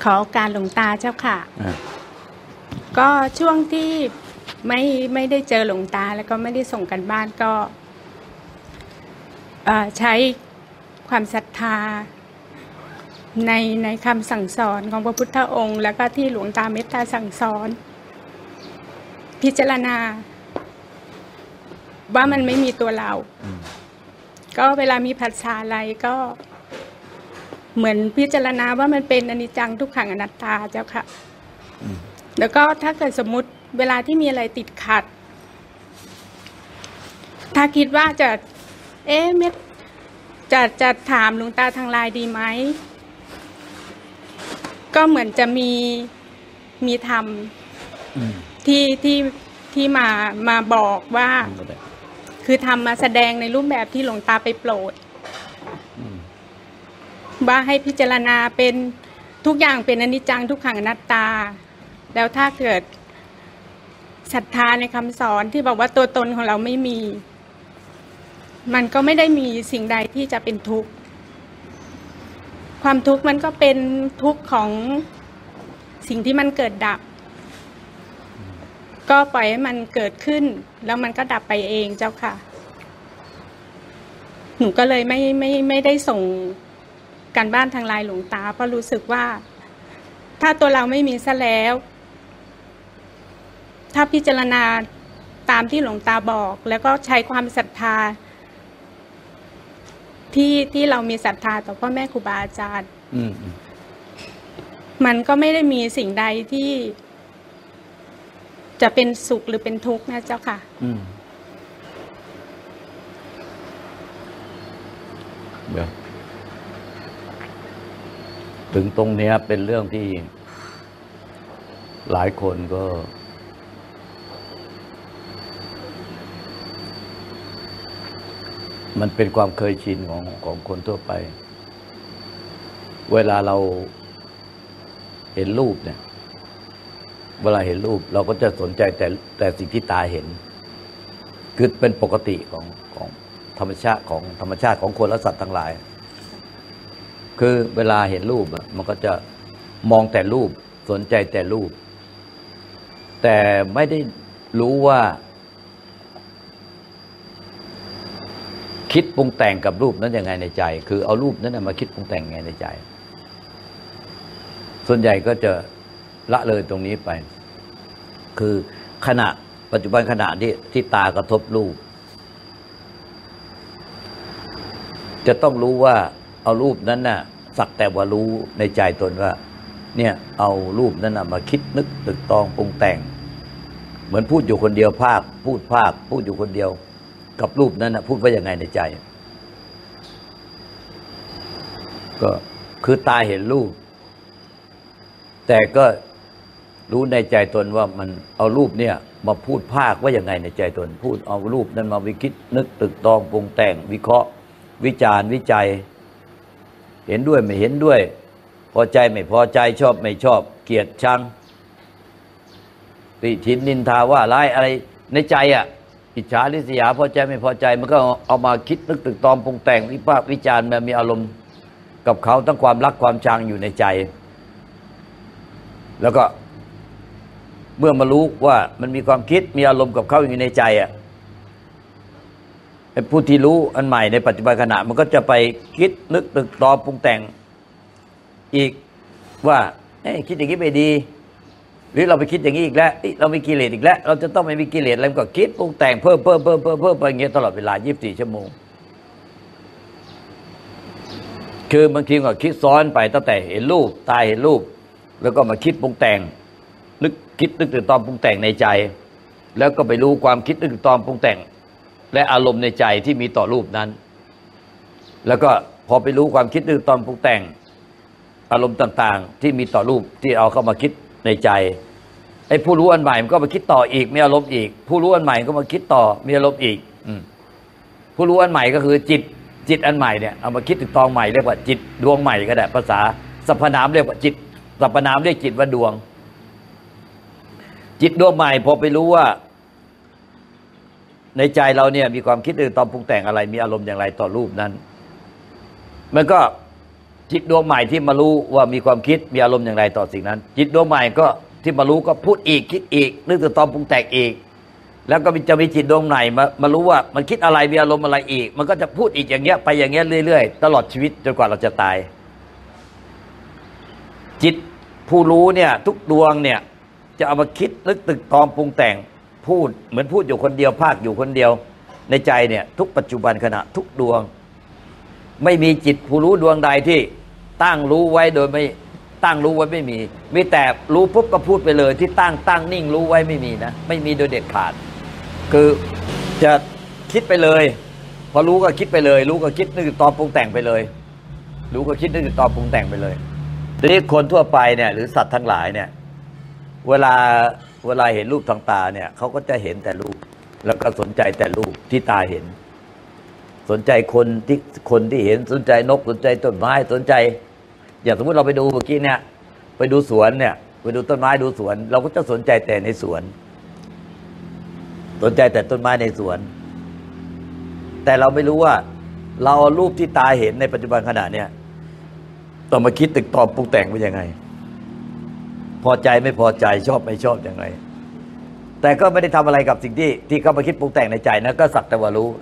ขอโอกาสหลวงตาเจ้าค่ะก็ช่วงที่ไม่ได้เจอหลวงตาแล้วก็ไม่ได้ส่งกันบ้านก็ใช้ความศรัทธาในคำสั่งสอนของพระพุทธองค์แล้วก็ที่หลวงตาเมตตาสั่งสอนพิจารณาว่ามันไม่มีตัวเราก็เวลามีผัสสะอะไรก็เหมือนพิจารณาว่ามันเป็นอนิจจังทุกขังอนัตตาเจ้าค่ะแล้วก็ถ้าเกิดสมมุติเวลาที่มีอะไรติดขัดถ้าคิดว่าจะถามหลวงตาทางไลน์ดีไหมก็เหมือนจะมีธรรมที่มาบอกว่าคือธรรมมาแสดงในรูปแบบที่หลวงตาไปโปรดว่าให้พิจารณาเป็นทุกอย่างเป็นอนิจจังทุกขังอนัตตาแล้วถ้าเกิดศรัทธาในคำสอนที่บอกว่าตัวตนของเราไม่มีมันก็ไม่ได้มีสิ่งใดที่จะเป็นทุกข์ความทุกข์มันก็เป็นทุกข์ของสิ่งที่มันเกิดดับก็ปล่อยให้มันเกิดขึ้นแล้วมันก็ดับไปเองเจ้าค่ะหนูก็เลยไม่ได้ส่งการบ้านทางไลน์หลวงตาเพราะรู้สึกว่าถ้าตัวเราไม่มีซะแล้วถ้าพิจารณาตามที่หลวงตาบอกแล้วก็ใช้ความศรัทธาที่เรามีศรัทธาต่อพ่อแม่ครูบาอาจารย์มันก็ไม่ได้มีสิ่งใดที่จะเป็นสุขหรือเป็นทุกข์นะเจ้าค่ะเดี๋ยวถึงตรงนี้เป็นเรื่องที่หลายคนก็มันเป็นความเคยชินของคนทั่วไปเวลาเราเห็นรูปเนี่ยเวลาเห็นรูปเราก็จะสนใจแต่สิ่งที่ตาเห็นคือเป็นปกติของธรรมชาติของคนและสัตว์ทั้งหลายคือเวลาเห็นรูปมันก็จะมองแต่รูปสนใจแต่รูปแต่ไม่ได้รู้ว่าคิดปรุงแต่งกับรูปนั้นยังไงในใจคือเอารูปนั้นมาคิดปรุงแต่งยังไงในใจส่วนใหญ่ก็จะละเลยตรงนี้ไปคือขณะปัจจุบันขณะที่ตากระทบรูปจะต้องรู้ว่าเอารูปนั้นน่ะสักแต่ว่ารู้ในใจตนว่าเนี่ยเอารูปนั้นน่ะมาคิดนึกตึกตองปรุงแต่งเหมือนพูดอยู่คนเดียวพูดอยู่คนเดียวกับรูปนั้นน่ะพูดว่ายังไงในใจก็คือตาเห็นรูปแต่ก็รู้ในใจตนว่ามันเอารูปเนี่ยมาพูดภาคว่ายังไงในใจตนพูดเอารูปนั้นมาวิคิดนึกตึกตองปรุงแต่งวิเคราะห์วิจารณ์วิจัยเห็นด้วยไม่เห็นด้วยพอใจไม่พอใจชอบไม่ชอบเกลียดชังติฉินนินทาว่าร้ายอะไรในใจอิจฉาริษยาพอใจไม่พอใจมันก็เอามาคิดนึกตึกตองปรุงแต่งวิพากษ์วิจารณ์มันมีอารมณ์กับเขาทั้งความรักความชังอยู่ในใจแล้วก็เมื่อมารู้ว่ามันมีความคิดมีอารมณ์กับเขาอยู่ในใจไอ้ผู้ที่รู้อันใหม่ในปัจจุบันขณะมันก็จะไปคิดนึกตึกตองปรุงแต่งอีกว่าคิดอย่างนี้ไม่ดีหรือเราไปคิดอย่างนี้อีกแล้วเรามีกิเลสอีกแล้วเราจะต้องไม่มีกิเลสอะไรก็คิดปรุงแต่งเพิ่มไปอย่างเงี้ยตลอดเวลา24 ชั่วโมงคือบางทีก็คิดซ้อนไปตั้งแต่เห็นรูปตาเห็นรูปแล้วก็มาคิดปรุงแต่งคิดนึกตึกตองปรุงแต่งในใจแล้วก็ไปรู้ความคิดนึกตึกตองปรุงแต่งและอารมณ์ในใจที่มีต่อรูปนั้นแล้วก็พอไปรู้ความคิดนึกตึกตองปรุงแต่งอารมณ์ต่างๆที่มีต่อรูปที่เอาเข้ามาคิดในใจไอ้ผู้รู้อันใหม่มันก็มาคิดต่ออีกมีอารมณ์อีกผู้รู้อันใหม่ก็มาคิดต่อมีอารมณ์อีกผู้รู้อันใหม่ก็คือจิตอันใหม่เนี่ยเอามาคิดตึกตองใหม่เรียกว่าจิตดวงใหม่ก็ได้ภาษาสรรพนามเรียกว่าจิตสรรพนามเรียกจิตว่าดวงจิตดวงใหม่พอไปรู้ว่าในใจเราเนี่ยมีความคิดตึกตองปรุงแต่งอะไรมีอารมณ์อย่างไรต่อรูปนั้นมันก็จิตดวงใหม่ที่มารู้ว่ามีความคิดมีอารมณ์อย่างไรต่อสิ่งนั้นจิตดวงใหม่ก็ที่มารู้ก็พูดอีกคิดอีกนึกถึงตอนปรุงแต่งอีกแล้วก็จะมีจิตดวงใหม่มารู้ว่ามันคิดอะไรมีอารมณ์อะไรอีกมันก็จะพูดอีกอย่างเงี้ยไปอย่างเงี้ยเรื่อยๆตลอดชีวิตจนกว่าเราจะตายจิตผู้รู้เนี่ยทุกดวงเนี่ยจะเอามาคิดนึกตึกตองปรุงแต่งพูดเหมือนพูดอยู่คนเดียวภาคอยู่คนเดียวในใจเนี่ยทุกปัจจุบันขณะทุกดวงไม่มีจิตผู้รู้ดวงใดที่ตั้งรู้ไว้โดยไม่ตั้งรู้ไว้ไม่มีแต่รู้ปุ๊บก็พูดไปเลยที่ตั้งนิ่งรู้ไว้ไม่มีนะไม่มีโดยเด็ดขาดคือจะคิดไปเลยพอรู้ก็คิดไปเลยรู้ก็คิดนึกตอนปรุงแต่งไปเลยรู้ก็คิดนึกตอนปรุงแต่งไปเลยทีนี้คนทั่วไปเนี่ยหรือสัตว์ทั้งหลายเนี่ยเวลาเห็นรูปทางตาเนี่ยเขาก็จะเห็นแต่รูปแล้วก็สนใจแต่รูปที่ตาเห็นสนใจคนที่เห็นสนใจนกสนใจต้นไม้สนใจอย่างสมมติเราไปดูเมื่อกี้เนี่ยไปดูสวนเนี่ยไปดูต้นไม้ดูสวนเราก็จะสนใจแต่ในสวนสนใจแต่ต้นไม้ในสวนแต่เราไม่รู้ว่าเราเอารูปที่ตาเห็นในปัจจุบันขณะเนี่ยต้องมาคิดตึกตอบปรุงแต่งเป็นยังไงพอใจไม่พอใจชอบไม่ชอบอย่างไรแต่ก็ไม่ได้ทำอะไรกับสิ่งที่เขามาคิดปรุงแต่งในใจนะก็สักแต่ว่ารู้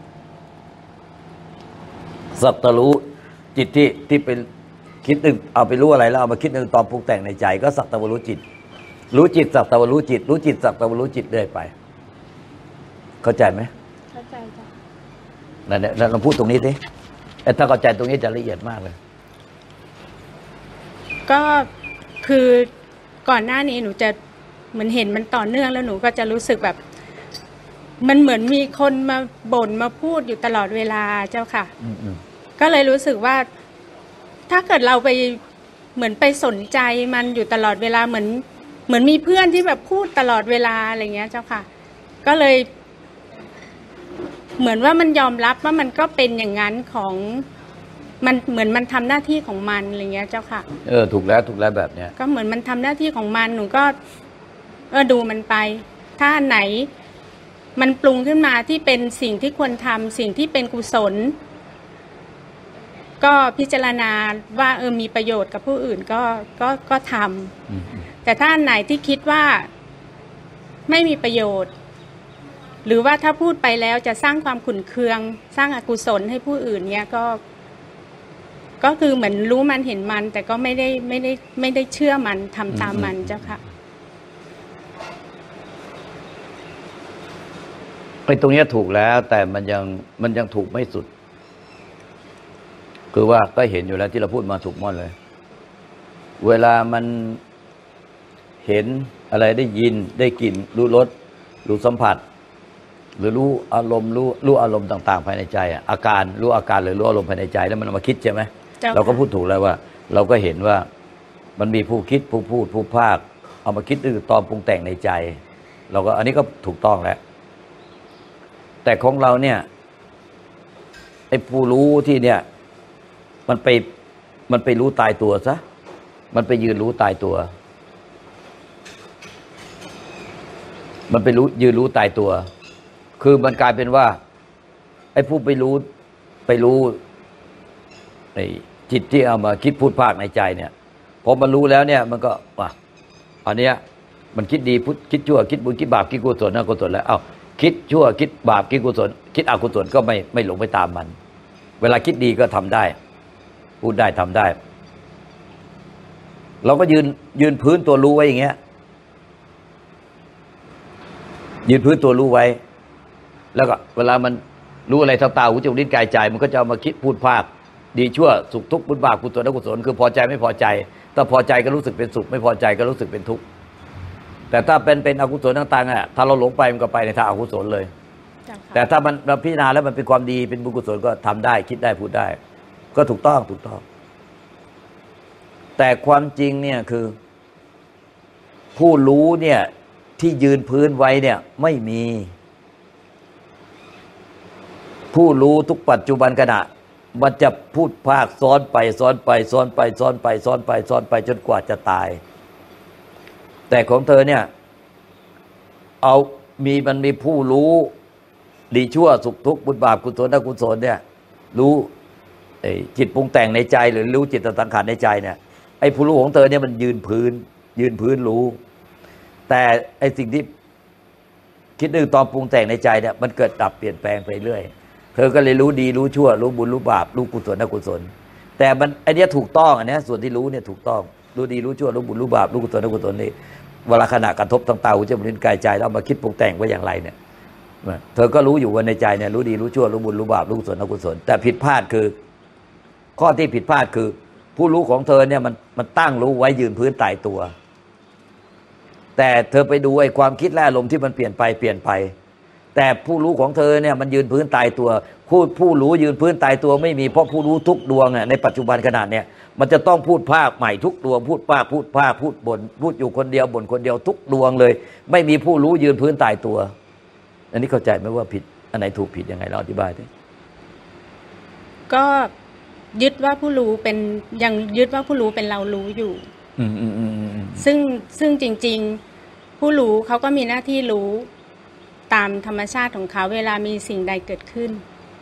สักแต่รู้จิตที่เป็นคิดนึกเอาไปรู้อะไรแล้วเอามาคิดนึกตอนปรุงแต่งในใจก็สักแต่ว่ารู้จิตรู้จิตสักแต่ว่ารู้จิตรู้จิตสักแต่ว่ารู้จิตเรื่อยไปเข้าใจไหมเข้าใจจ้ะนั่นแหละเราพูดตรงนี้สิถ้าเข้าใจตรงนี้จะละเอียดมากเลยก็คือก่อนหน้านี้หนูจะเหมือนเห็นมันต่อเนื่องแล้วหนูก็จะรู้สึกแบบมันเหมือนมีคนมาบ่นมาพูดอยู่ตลอดเวลาเจ้าค่ะก็เลยรู้สึกว่าถ้าเกิดเราไปเหมือนไปสนใจมันอยู่ตลอดเวลาเหมือนมีเพื่อนที่แบบพูดตลอดเวลาอะไรเงี้ยเจ้าค่ะก็เลยเหมือนว่ามันยอมรับว่ามันก็เป็นอย่างนั้นของมันเหมือนมันทำหน้าที่ของมันอะไรเงี้ยเจ้าค่ะถูกแล้วแบบเนี้ยก็เหมือนมันทำหน้าที่ของมันหนูก็ดูมันไปถ้าอันไหนมันปรุงขึ้นมาที่เป็นสิ่งที่ควรทำสิ่งที่เป็นกุศลก็พิจารณาว่ามีประโยชน์กับผู้อื่นก็ทำแต่ถ้าอันไหนที่คิดว่าไม่มีประโยชน์หรือว่าถ้าพูดไปแล้วจะสร้างความขุ่นเคืองสร้างอกุศลให้ผู้อื่นเนี้ยก็คือเหมือนรู้มันเห็นมันแต่ก็ไม่ได้เชื่อมันทำตามมันเจ้าค่ะไอ้ตรงนี้ถูกแล้วแต่มันยังถูกไม่สุดคือว่าก็เห็นอยู่แล้วที่เราพูดมาถูกหมดเลยเวลามันเห็นอะไรได้ยินได้กลิ่นรู้รสรู้สัมผัสหรือรู้อารมณ์รู้อารมณ์ต่างๆภายในใจอาการรู้อาการหรือรู้อารมณ์ภายในใจแล้วมันเอามาคิดใช่ไหมเราก็พูดถูกแล้วว่าเราก็เห็นว่ามันมีผู้คิดผู้พูดผู้ภาคเอามาคิดตอนปรุงแต่งในใจเราก็อันนี้ก็ถูกต้องแล้วแต่ของเราเนี่ยไอ้ผู้รู้ที่เนี่ยมันไปรู้ตายตัวซะมันไปยืนรู้ตายตัวมันไปยืนรู้ตายตัวคือมันกลายเป็นว่าไอ้ผู้ไปรู้ไอ้จิตที่เอามาคิดพูดภาคในใจเนี่ยพอมันรู้แล้วเนี่ยมันก็อันเนี้ยมันคิดดีคิดชั่วคิดบุญคิดบาปคิดกุศลอกุศลแล้วคิดชั่วคิดบาปคิดกุศลคิดอกุศลก็ไม่หลงไปตามมันเวลาคิดดีก็ทำได้พูดได้ทำได้เราก็ยืนพื้นตัวรู้ไว้อย่างเงี้ยยืนพื้นตัวรู้ไว้แล้วก็เวลามันรู้อะไรทางตาหูจมูกลิ้นกายใจมันก็จะเอามาคิดพูดภาคดีชั่วสุขทุกข์บุญบาปกุศลอกุศลคือพอใจไม่พอใจถ้าพอใจก็รู้สึกเป็นสุขไม่พอใจก็รู้สึกเป็นทุกข์แต่ถ้าเป็นอกุศลต่างๆถ้าเราหลงไปมันก็ไปในทางอกุศลเลยแต่ถ้ามันพิจารณาแล้วมันเป็นความดีเป็นบุญกุศลก็ทำได้คิดได้พูดได้ก็ถูกต้องแต่ความจริงเนี่ยคือผู้รู้เนี่ยที่ยืนพื้นไว้เนี่ยไม่มีผู้รู้ทุกปัจจุบันขณะมันจะพูดภาคซ้อนไปซ้อนไปซ้อนไปซ้อนไปซ้อนไปซ้อนไปจนกว่าจะตายแต่ของเธอเนี่ยมันมีผู้รู้ดีชั่วสุขทุกข์บุญบาปกุศลอกุศลเนี่ยรู้จิตปรุงแต่งในใจหรือรู้จิตสังขารในใจเนี่ยไอ้ผู้รู้ของเธอเนี่ยมันยืนพื้นรู้ แต่ไอ้สิ่งที่คิดนึกตอนปรุงแต่งในใจเนี่ยมันเกิดดับเปลี่ยนแปลงไปเรื่อยเธอก็เลยรู้ดีรู้ชั่วรู้บุญรู้บาปรู้กุศลอกุศลแต่มันไอ้นี้ถูกต้องอันนี้ส่วนที่รู้เนี่ยถูกต้องรู้ดีรู้ชั่วรู้บุญรู้บาปรู้กุศลอกุศลนี่เวลาขณะกระทบทางตาหูจมูกลิ้นกายใจแล้วมาคิดปรุงแต่งว่าอย่างไรเนี่ยเธอก็รู้อยู่ว่าในใจเนี่ยรู้ดีรู้ชั่วรู้บุญรู้บาปรู้กุศลอกุศลแต่ผิดพลาดคือข้อที่ผิดพลาดคือผู้รู้ของเธอเนี่ยมันตั้งรู้ไว้ยืนพื้นตายตัวแต่เธอไปดูไอ้ความคิดและอารมณ์ที่มันเปลี่ยนไปแต่ผู้รู้ของเธอเนี่ยมันยืนพื้นตายตัวผู้รู้ยืนพื้นตายตัวไม่มีเพราะผู้รู้ทุกดวงในปัจจุบันขนาดเนี่ยมันจะต้องพูดภาคใหม่ทุกดวงพูดบ่นพูดอยู่คนเดียวบ่นคนเดียวทุกดวงเลยไม่มีผู้รู้ยืนพื้นตายตัวอันนี้เข้าใจไหมว่าผิดอันไหนถูกผิดยังไงเราอธิบายดิก็ยึดว่าผู้รู้เป็นยังยึดว่าผู้รู้เป็นเรารู้อยู่ซึ่งจริงๆผู้รู้เขาก็มีหน้าที่รู้ตามธรรมชาติของเขาเวลามีสิ่งใดเกิดขึ้น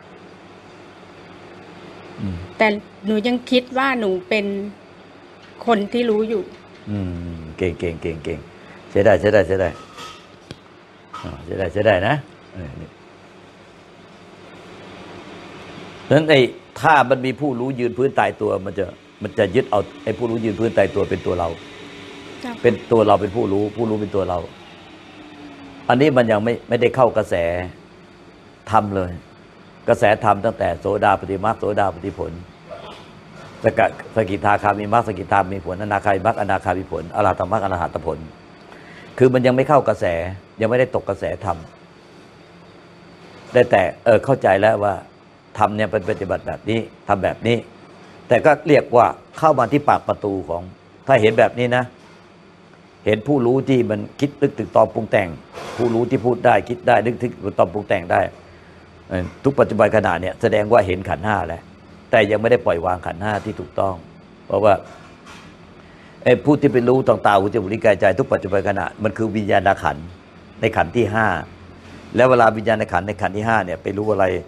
แต่หนูยังคิดว่าหนูเป็นคนที่รู้อยู่เก่งใช้ได้นะนั้นถ้ามันมีผู้รู้ยืนพื้นตายตัวมันจะยึดเอาไอ้ผู้รู้ยืนพื้นตายตัวเป็นตัวเราเป็นตัวเราเป็นผู้รู้เป็นตัวเราอันนี้มันยังไม่ได้เข้ากระแสธรรมเลยกระแสธรรมตั้งแต่โสดาปัตติมรรคโสดาปัตติผลสกิทาคามีมรรคสกิทามีผลอนาคามีมรรคอนาคามีผลอรหัตมรรคอรหัตผลคือมันยังไม่เข้ากระแสยังไม่ได้ตกกระแสธรรมได้แต่เข้าใจแล้วว่าธรรมเนี่ยเป็นปฏิบัติแบบนี้ทำแบบนี้แต่ก็เรียกว่าเข้ามาที่ปากประตูของถ้าเห็นแบบนี้นะเห็นผู้รู้ที่มันคิดนึกตึกตองปรุงแต่งผู้รู้ที่พูดได้คิดได้นึกถึงตองปรุงแต่งได้ทุกปัจจุบันขณะเนี่ยแสดงว่าเห็นขันธ์ห้าแล้วแต่ยังไม่ได้ปล่อยวางขันธ์ห้าที่ถูกต้องเพราะว่าผู้ที่เป็นรู้ต่างๆหูจมูกลิ้นกายใจทุกปัจจุบันขณะมันคือวิญญาณขันธ์ในขันธ์ที่ห้าแล้วเวลาวิญญาณขันธ์ในขันธ์ที่ห้าเนี่ยไปรู้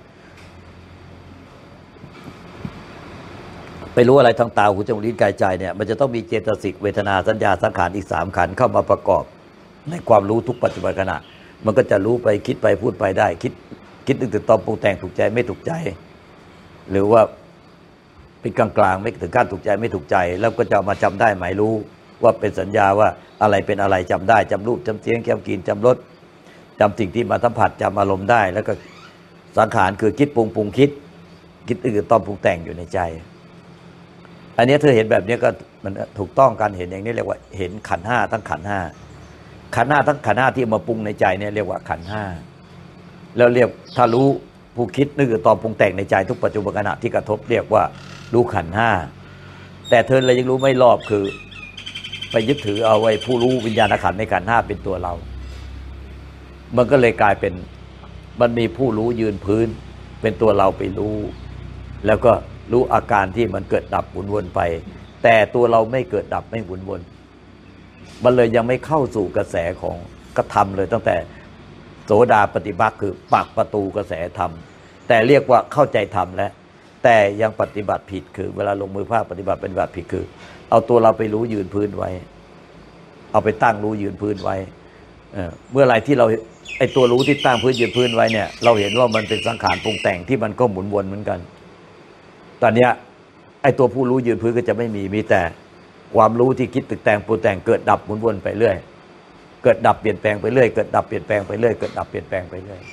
อะไรทางตาหูจมูกลิ้นกายใจเนี่ยมันจะต้องมีเจตสิกเวทนาสัญญาสังขารอีก3ขันธ์เข้ามาประกอบในความรู้ทุกปัจจุบันขณะมันก็จะรู้ไปคิดไปพูดไปได้คิดนึกถึงตอนปรุงแต่งถูกใจไม่ถูกใจหรือว่าเป็นกลางๆไม่ถึงขั้นถูกใจไม่ถูกใจแล้วก็จะมาจำได้หมายรู้ว่าเป็นสัญญาว่าอะไรเป็นอะไรจำได้จำรูปจำเสียงจำกลิ่นจำรสจำสิ่งที่มาสัมผัสจำอารมณ์ได้แล้วก็สังขารคือคิดปรุงคิดอื่นตอนปรุงแต่งอยู่ในใจอันนี้เธอเห็นแบบนี้ก็มันถูกต้องการเห็นอย่างนี้เรียกว่าเห็นขันธ์ห้าทั้งขันธ์ห้าทั้งขันธ์ห้าที่มาปรุงในใจเนี่ยเรียกว่าขันธ์ห้าแล้วเรียกถ้ารู้ผู้คิดนึกตอนปรุงแต่งในใจทุกปัจจุบันขณะที่กระทบเรียกว่ารู้ขันธ์ห้าแต่เธอเลยยังรู้ไม่รอบคือไปยึดถือเอาไว้ผู้รู้วิญญาณขันธ์ในขันธ์ห้าเป็นตัวเรามันก็เลยกลายเป็นมันมีผู้รู้ยืนพื้นเป็นตัวเราไปรู้แล้วก็รู้อาการที่มันเกิดดับหมุนวนไปแต่ตัวเราไม่เกิดดับไม่หมุนวนมันเลยยังไม่เข้าสู่กระแสของกระทำเลยตั้งแต่โสดาปัตติมรรคคือปากประตูกระแสธรรมแต่เรียกว่าเข้าใจธรรมแล้วแต่ยังปฏิบัติผิดคือเวลาลงมือภาคปฏิบัติเป็นแบบผิดคือเอาตัวเราไปรู้ยืนพื้นไว้เอาไปตั้งรู้ยืนพื้นไว้เมื่อไรที่เราไอตัวรู้ที่ตั้งพื้นยืนพื้นไว้เนี่ยเราเห็นว่ามันเป็นสังขารปรุงแต่งที่มันก็หมุนวนเหมือนกันตอนนี้ไอตัวผู้รู้ยืนพื้นก็จะไม่มีแต่ความรู้ที่คิดตึกแต่งปรุงแต่งเกิดดับหมุนวนไปเรื่อยเกิดดับเปลี่ยนแปลงไปเรื่อยเกิดดับเปลี่ยนแปลงไปเรื่อยเกิดดับเปลี่ยนแปลงไปเรื่อย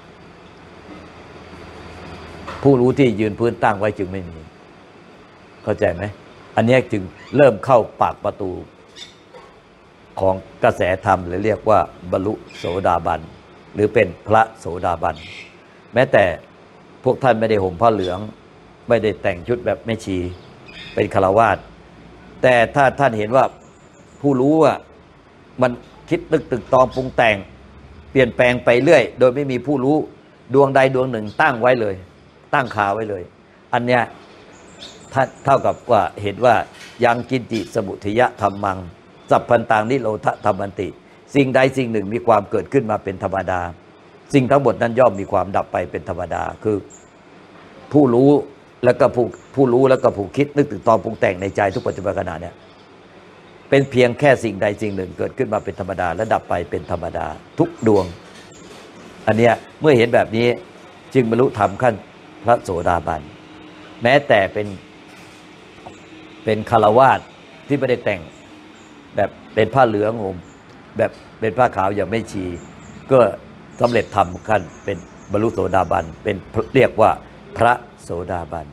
ผู้รู้ที่ยืนพื้นตั้งไว้จึงไม่มีเข้าใจไหมอันนี้จึงเริ่มเข้าปากประตูของกระแสธรรมหรือเรียกว่าบรรลุโสดาบันหรือเป็นพระโสดาบันแม้แต่พวกท่านไม่ได้ห่มผ้าเหลืองไม่ได้แต่งชุดแบบแม่ชีเป็นฆราวาสแต่ถ้าท่านเห็นว่าผู้รู้ว่ามันคิดนึกตึกตองปรุงแต่งเปลี่ยนแปลงไปเรื่อยโดยไม่มีผู้รู้ดวงใดดวงหนึ่งตั้งไว้เลยตั้งคาไว้เลยอันเนี้ยเท่ากับว่าเห็นว่ายังกินจิสมุทยะธรรมังสัพพันตังนิโรธธรรมันติสิ่งใดสิ่งหนึ่งมีความเกิดขึ้นมาเป็นธรรมดาสิ่งทั้งหมดนั้นย่อมมีความดับไปเป็นธรรมดาคือผู้รู้แล้วก็ผู้รู้แล้วก็ผู้คิดนึกถึงตอนปรุงแต่งในใจทุกปัจจุบันขณะเนี่ยเป็นเพียงแค่สิ่งใดสิ่งหนึ่งเกิดขึ้นมาเป็นธรรมดาและดับไปเป็นธรรมดาทุกดวงอันเนี้ยเมื่อเห็นแบบนี้จึงบรรลุธรรมขั้นพระโสดาบันแม้แต่เป็นฆราวาสที่ไม่ได้แต่งแบบเป็นผ้าเหลืองห่มแบบเป็นผ้าขาวอย่างไม่ชีก็สำเร็จธรรมขั้นเป็นบรรลุโสดาบันเป็นเรียกว่าพระโสดาบัน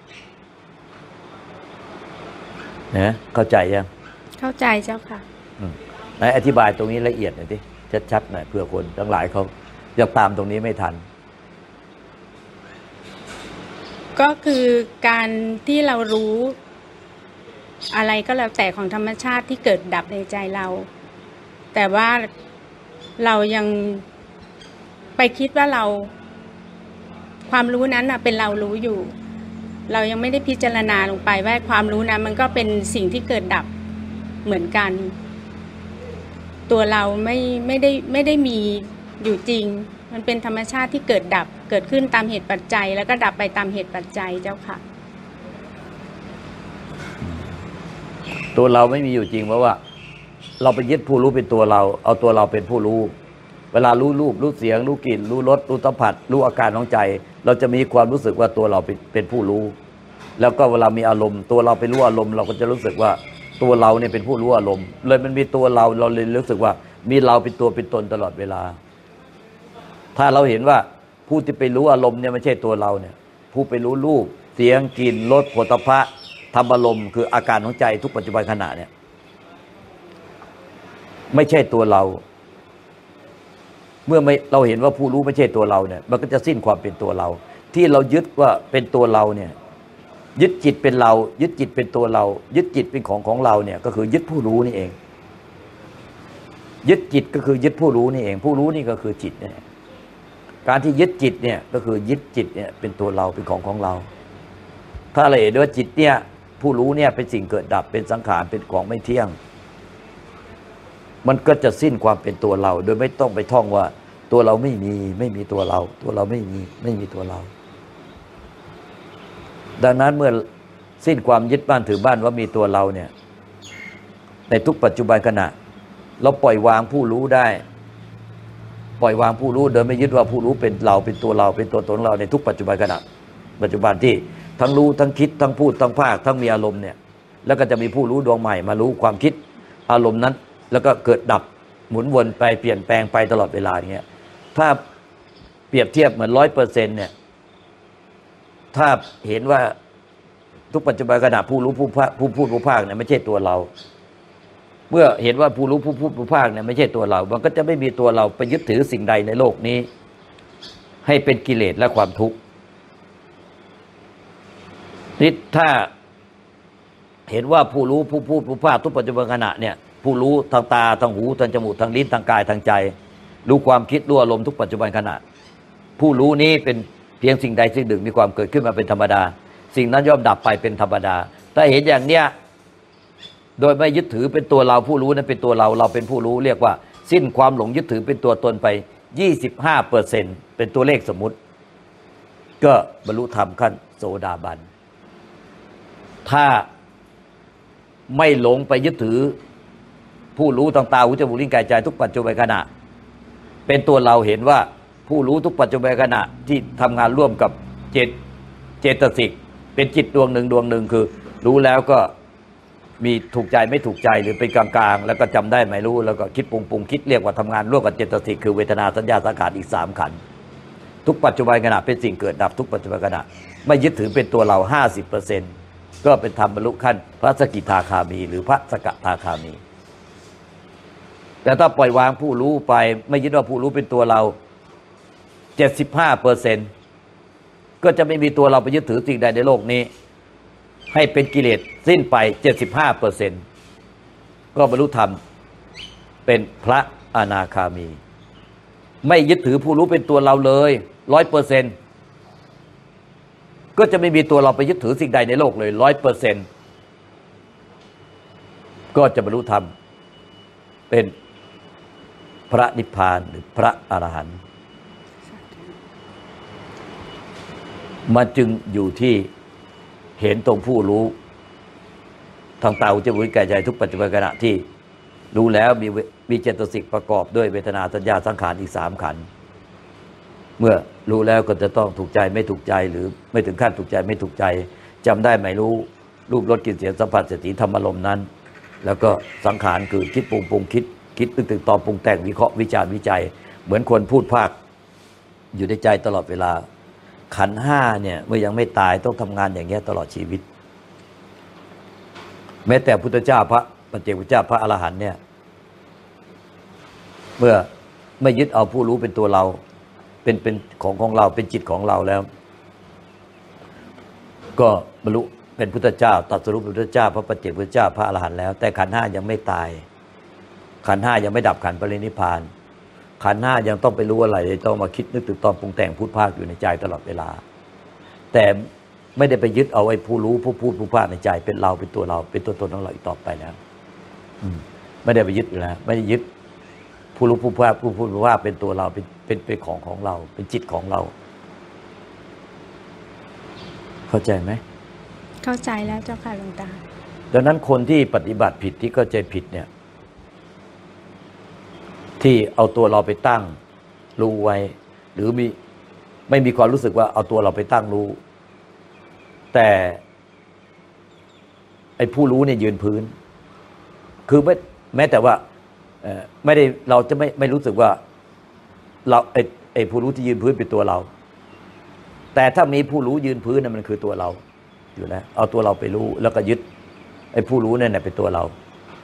นะเข้าใจยังเข้าใจเจ้าค่ะไหนอธิบายตรงนี้ละเอียดหน่อยดิชัดๆหน่อยเพื่อคนทั้งหลายเขายังตามตรงนี้ไม่ทันก็คือการที่เรารู้อะไรก็แล้วแต่ของธรรมชาติที่เกิดดับในใจเราแต่ว่าเรายังไปคิดว่าเราความรู้นั้นเป็นเรารู้อยู่เรายังไม่ได้พิจารณาลงไปว่าความรู้นั้นมันก็เป็นสิ่งที่เกิดดับเหมือนกันตัวเราไม่ได้มีอยู่จริงมันเป็นธรรมชาติที่เกิดดับเกิดขึ้นตามเหตุปัจจัยแล้วก็ดับไปตามเหตุปัจจัยเจ้าค่ะตัวเราไม่มีอยู่จริงเพราะว่าเราไปยึดผู้รู้เป็นตัวเราเอาตัวเราเป็นผู้รู้เวลารู้รูปรู้เสียงรู้กลิ่นรู้รสรู้สัมผัสรู้อาการของใจเราจะมีความรู้สึกว่าตัวเราเป็นผู้รู้แล้วก็เวลามีอารมณ์ตัวเราไปรู้อารมณ์เราก็จะรู้สึกว่าตัวเราเนี่ยเป็นผู้รู้อารมณ์เลยมันมีตัวเราเลยรู้สึกว่ามีเราเป็นตัวเป็นตนตลอดเวลาถ้าเราเห็นว่าผู้ที่ไปรู้อารมณ์เนี่ยไม่ใช่ตัวเราเนี่ยผู้ไปรู้รูปเสียงกลิ่นรสโผฏฐัพพะธรรมอารมณ์คืออาการของใจทุกปัจจุบันขณะเนี่ยไม่ใช่ตัวเราเมื่อเราเห็นว่าผู้รู้ไม่ใช่ตัวเราเนี่ยมันก็จะสิ้นความเป็นตัวเราที่เรายึดว่าเป็นตัวเราเนี่ยยึดจิตเป็นเรายึดจิตเป็นตัวเรายึดจิตเป็นของเราเนี่ยก็คือยึดผู้รู้นี่เองยึดจิตก็คือยึดผู้รู้นี่เองผู้รู้นี่ก็คือจิตเนี่ยการที่ยึดจิตเนี่ยก็คือยึดจิตเนี่ยเป็นตัวเราเป็นของเราถ้าเราเห็นว่าจิตเนี่ยผู้รู้เนี่ยเป็นสิ่งเกิดดับเป็นสังขารเป็นของไม่เที่ยงมันก็จะสิ้นความเป็นตัวเราโดยไม่ต้องไปท่องว่าตัวเราไม่มีตัวเราตัวเราไม่มีตัวเราดังนั้นเมื่อสิ้นความยึดบ้านถือบ้านว่ามีตัวเราเนี่ยในทุกปัจจุบันขณะเราปล่อยวางผู้รู้ได้ปล่อยวางผู้รู้โดยไม่ยึดว่าผู้รู้เป็นเราเป็นตัวเราเป็นตัวตนของเราในทุกปัจจุบันขณะปัจจุบันที่ทั้งรู้ทั้งคิดทั้งพูดทั้งภาคทั้งมีอารมณ์เนี่ยแล้วก็จะมีผู้รู้ดวงใหม่มารู้ความคิดอารมณ์นั้นแล้วก็เกิดดับหมุนวนไปเปลี่ยนแปลงไปตลอดเวลาอย่างเงี้ยถ้าเปรียบเทียบเหมือน100%เนี่ยถ้าเห็นว่าทุกปัจจุบันขณะผู้รู้ผู้พูดผู้ภาคเนี่ยไม่ใช่ตัวเราเมื่อเห็นว่าผู้รู้ผู้พูดผู้ภาคเนี่ยไม่ใช่ตัวเรามันก็จะไม่มีตัวเราไปยึดถือสิ่งใดในโลกนี้ให้เป็นกิเลสและความทุกข์นี่ถ้าเห็นว่าผู้รู้ผู้พูดผู้ภาคทุกปัจจุบันขณะเนี่ยผู้รู้ทางตาทางหูทางจมูกทางลิ้นทางกายทางใจรู้ความคิดรู้อารมณ์ทุกปัจจุบันขณะผู้รู้นี้เป็นเพียงสิ่งใดสิ่งหนึ่งมีความเกิดขึ้นมาเป็นธรรมดาสิ่งนั้นย่อมดับไปเป็นธรรมดาถ้าเห็นอย่างเนี้ยโดยไม่ยึดถือเป็นตัวเราผู้รู้นั้นเป็นตัวเราเราเป็นผู้รู้เรียกว่าสิ้นความหลงยึดถือเป็นตัวตนไป 25% เป็นตัวเลขสมมุติก็บรรลุธรรมขั้นโสดาบันถ้าไม่หลงไปยึดถือผู้รู้ทางตาหูจมูกลิ้นกายใจทุกปัจจุบันขณะเป็นตัวเราเห็นว่าผู้รู้ทุกปัจจุบันขณะที่ทำงานร่วมกับเจตสิกเป็นจิตดวงหนึ่งคือรู้แล้วก็มีถูกใจไม่ถูกใจหรือเป็นกลางๆแล้วก็จำได้ไม่รู้แล้วก็คิดปรุงคิดเรียกว่าทำงานร่วมกับเจตสิกคือเวทนาสัญญาสังขารอีก3ขันธ์ทุกปัจจุบันขณะเป็นสิ่งเกิดดับทุกปัจจุบันขณะไม่ยึดถือเป็นตัวเรา 50% ก็เป็นธรรมบรรลุขั้นพระสกิทาคามีหรือพระสกทาคามีแต่ถ้าปล่อยวางผู้รู้ไปไม่ยึดว่าผู้รู้เป็นตัวเรา 75% ก็จะไม่มีตัวเราไปยึดถือสิ่งใดในโลกนี้ให้เป็นกิเลสสิ้นไป 75% ก็บรรลุธรรมเป็นพระอนาคามีไม่ยึดถือผู้รู้เป็นตัวเราเลย 100% ก็จะไม่มีตัวเราไปยึดถือสิ่งใดในโลกเลย 100% ก็จะบรรลุธรรมเป็นพระนิพพานหรือพระอรหันต์มันจึงอยู่ที่เห็นตรงผู้รู้ทางตาหูจมูกลิ้นกายใจทุกปัจจุบันขณะที่รู้แล้วมีเจตสิกประกอบด้วยเวทนาสัญญาสังขารอีก3 ขันธ์เมื่อรู้แล้วก็จะต้องถูกใจไม่ถูกใจหรือไม่ถึงขั้นถูกใจไม่ถูกใจจำได้ไม่รู้รูปรสกลิ่นเสียงสัมผัสสติธรรมอารมณ์นั้นแล้วก็สังขารคือคิดปรุงคิดตึกตอปรุงแต่งวิเคราะห์วิจารณ์วิจัยเหมือนคนพูดภาคอยู่ในใจตลอดเวลาขันธ์5เนี่ยเมื่อยังไม่ตายต้องทำงานอย่างเงี้ยตลอดชีวิตแม้แต่พุทธเจ้าพระปัจเจกพุทธเจ้าพระอรหันต์เนี่ยเมื่อไม่ยึดเอาผู้รู้เป็นตัวเราเป็นของเราเป็นจิตของเราแล้วก็บรรลุเป็นพุทธเจ้าตรัสรู้เป็นพุทธเจ้าพระปัจเจกพุทธเจ้าพระอรหันต์แล้วแต่ขันธ์5ยังไม่ตายขันธ์5ยังไม่ดับขันธ์ปรินิพพานขันธ์5ยังต้องไปรู้อะไรต้องมาคิดนึกตึกตองปรุงแต่งพูดภาคอยู่ในใจตลอดเวลาแต่ไม่ได้ไปยึดเอาไอ้ผู้รู้ผู้พูดผู้ภาคในใจเป็นเราเป็นตัวเราเป็นตัวตนของเราอีกต่อไปแล้วไม่ได้ไปยึดอยู่แล้วไม่ได้ยึดผู้รู้ผู้ภาคผู้พูดผู้ภาคเป็นตัวเราเป็นของเราเป็นจิตของเราเข้าใจไหมเข้าใจแล้วเจ้าค่ะหลวงตาดังนั้นคนที่ปฏิบัติผิดที่เข้าใจผิดเนี่ยที่เอาตัวเราไปตั้งรู้ไว้หรือไม่มีความรู้สึกว่าเอาตัวเราไปตั้งรู้แต่ไอ้ผู้รู้เนี่ยยืนพื้นคือแม้แต่ว่าไม่ได้เราจะไม่รู้สึกว่าเราไอ้ผู้รู้ที่ยืนพื้นเป็นตัวเราแต่ถ้ามีผู้รู้ยืนพื้นมันคือตัวเราอยู่แล้วเอาตัวเราไปรู้แล้วก็ยึดไอ้ผู้รู้นั่นเป็นตัวเรา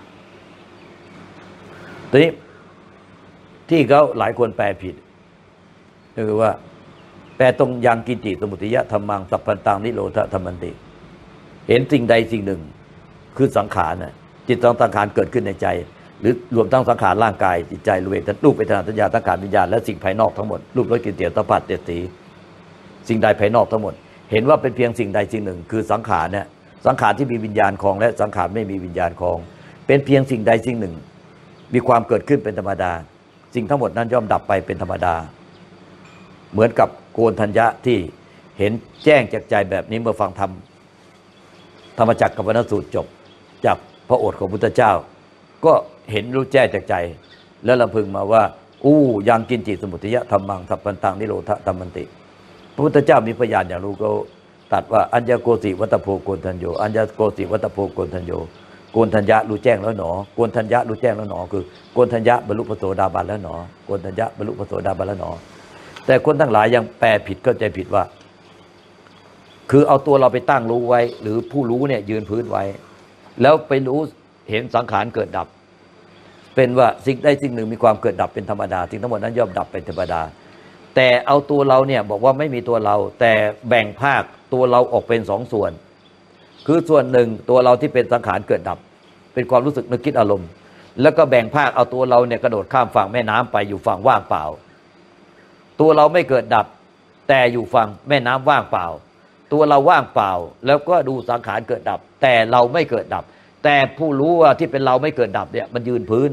ทีนี้ที่เขาหลายคนแปลผิดก็คือว่าแปลตรงยังกินจิสมุติยะธรรมังสัพพันตังนิโรธธรรมันติเห็นสิ่งใดสิ่งหนึ่งคือสังขารน่ะจิตสังขารเกิดขึ้นในใจหรือรวมทั้งสังขารร่างกายจิตใจรูปเวทนาสัญญาสังขารวิญญาณและสิ่งภายนอกทั้งหมดรูปรสกลิ่นเสียงสัมผัสเจตสีสิ่งใดภายนอกทั้งหมดเห็นว่าเป็นเพียงสิ่งใดสิ่งหนึ่งคือสังขารเนี่ยสังขารที่มีวิญญาณครองและสังขารไม่มีวิญญาณครองเป็นเพียงสิ่งใดสิ่งหนึ่งมีความเกิดขึ้นเป็นธรรมดาสิ่งทั้งหมดนั้นย่อมดับไปเป็นธรรมดาเหมือนกับโกณฑัญญะที่เห็นแจ้งจากใจแบบนี้เมื่อฟังธรรมธรรมจักรกัปปนสูตรจบจากพระโอษฐ์ของพุทธเจ้าก็เห็นรู้แจ้งจากใจแล้วลำพึงมาว่ายังกินจิสมุติยะธรรมังสัพพันตังนิโรธธรรมันติพระพุทธเจ้ามีพยานอย่างรู้ก็ตัดว่าอัญญโกสิวัตโพโกณฑัญโยอัญญโกสิวัตโพโกณฑัญโยโกณฑัญญะรู้แจ้งแล้วหนอโกณฑัญญะรู้แจ้งแล้วหนอคือโกณฑัญญะบรรลุพระโสดาบันแล้วหนอโกณฑัญญะบรรลุพระโสดาบันแล้วหนอแต่คนทั้งหลายยังแปลผิดเข้าใจผิดว่าคือเอาตัวเราไปตั้งรู้ไว้หรือผู้รู้เนี่ยยืนพื้นไว้แล้วไปรู้เห็นสังขารเกิดดับเป็นว่าสิ่งใดสิ่งหนึ่งมีความเกิดดับเป็นธรรมดาสิ่งทั้งหมดนั้นย่อมดับเป็นธรรมดาแต่เอาตัวเราเนี่ยบอกว่าไม่มีตัวเราแต่แบ่งภาคตัวเราออกเป็น2 ส่วนคือส่วนหนึ่งตัวเราที่เป็นสังขารเกิดดับเป็นความรู้สึกนึกคิดอารมณ์แล้วก็แบ่งภาคเอาตัวเราเนี่ยกระโดดข้ามฝั่งแม่น้ำไปอยู่ฝั่งว่างเปล่าตัวเราไม่เกิดดับแต่อยู่ฝั่งแม่น้ำว่างเปล่าตัวเราว่างเปล่าแล้วก็ดูสังขารเกิดดับแต่เราไม่เกิดดับแต่ผู้รู้ว่าที่เป็นเราไม่เกิดดับเนี่ยมันยืนพื้น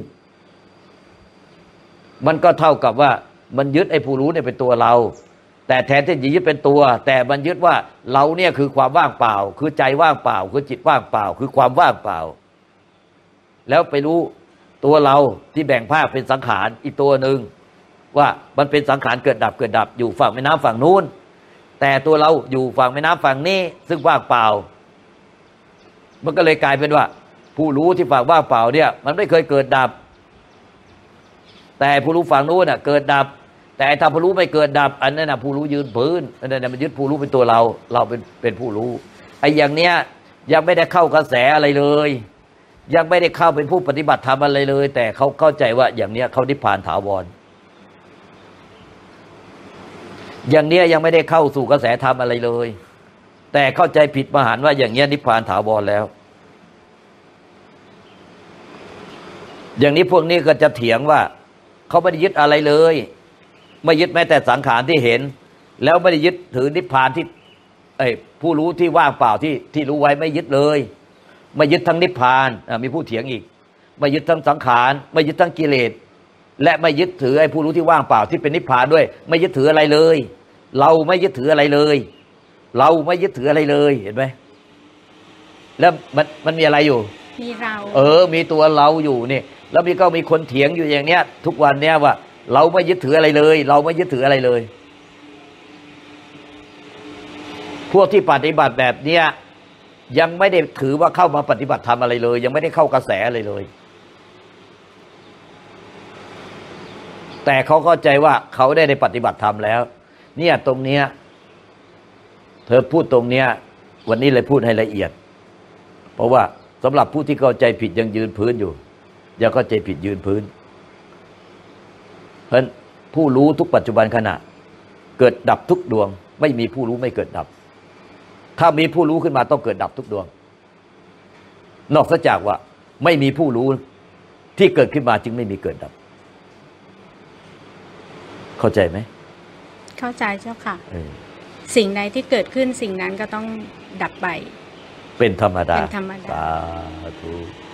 มันก็เท่ากับว่ามันยึดไอ้ผู้รู้เนี่ยเป็นตัวเราแต่แทนที่จะยึดเป็นตัวแต่มันยึดว่าเราเนี่ยคือความว่างเปล่าคือใจว่างเปล่าคือจิตว่างเปล่าคือความว่างเปล่าแล้วไปรู้ตัวเราที่แบ่งภาคเป็นสังขารอีกตัวหนึ่งว่ามันเป็นสังขารเกิดดับอยู่ฝั่งแม่น้ำฝั่งนู้นแต่ตัวเราอยู่ฝั่งแม่น้ำฝั่งนี้ซึ่งว่างเปล่ามันก็เลยกลายเป็นว่าผู้รู้ที่ฝั่งว่างเปล่าเนี่ยมันไม่เคยเกิดดับแต่ผู้รู้ฝั่งนู้นน่ะเกิดดับแต่ถ้าผู้รู้ไม่เกิดดับอันนั้นน่ะผู้รู้ยืนพื้นอันนั้นมันยึดผู้รู้เป็นตัวเราเป็นผู้รู้ไอ้อย่างเนี้ยยังไม่ได้เข้ากระแสอะไรเลยยังไม่ได้เข้าเป็นผู้ปฏิบัติธรรมอะไรเลยแต่เขาเข้าใจว่าอย่างเนี้ยเขานิพพานถาวรอย่างเนี้ยยังไม่ได้เข้าสู่กระแสธรรมอะไรเลยแต่เข้าใจผิดมหันต์ว่าอย่างเนี้ยนิพพานถาวรแล้วอย่างนี้พวกนี้ก็จะเถียงว่าเขาไม่ได้ยึดอะไรเลยไม่ยึดแม้แต่สังขารที่เห็นแล้วไม่ได้ยึดถือนิพพานที่ผู้รู้ที่ว่างเปล่าที่รู้ไว้ไม่ยึดเลยไม่ยึดทั้งนิพพานมีผู้เถียงอีกไม่ยึดทั้งสังขารไม่ยึดทั้งกิเลสและไม่ยึดถือไอ้ผู้รู้ที่ว่างเปล่าที่เป็นนิพพานด้วยไม่ยึดถืออะไรเลยเราไม่ยึดถืออะไรเลยเราไม่ยึดถืออะไรเลยเห็นไหมแล้วมันมีอะไรอยู่มีเรามีตัวเราอยู่นี่แล้วมีคนเถียงอยู่อย่างเนี้ยทุกวันเนี้ยว่าเราไม่ยึดถืออะไรเลย เราไม่ยึดถืออะไรเลยพวกที่ปฏิบัติแบบเนี้ยยังไม่ได้ถือว่าเข้ามาปฏิบัติธรรมอะไรเลย ยังไม่ได้เข้ากระแสอะไรเลยแต่เขาเข้าใจว่าเขาได้ปฏิบัติธรรมแล้วเนี่ยตรงเนี้ยเธอพูดตรงเนี้ยวันนี้เลยพูดให้ละเอียดเพราะว่าสำหรับผู้ที่เข้าใจผิดยังยืนพื้นอยู่ยังเข้าใจผิดยืนพื้นเพราะฉะนั้นผู้รู้ทุกปัจจุบันขณะเกิดดับทุกดวงไม่มีผู้รู้ไม่เกิดดับถ้ามีผู้รู้ขึ้นมาต้องเกิดดับทุกดวงนอกจากว่าไม่มีผู้รู้ที่เกิดขึ้นมาจึงไม่มีเกิดดับเข้าใจไหมเข้าใจเจ้าค่ะสิ่งใดที่เกิดขึ้นสิ่งนั้นก็ต้องดับไปเป็นธรรมดาเป็นธรรมดาสาธุ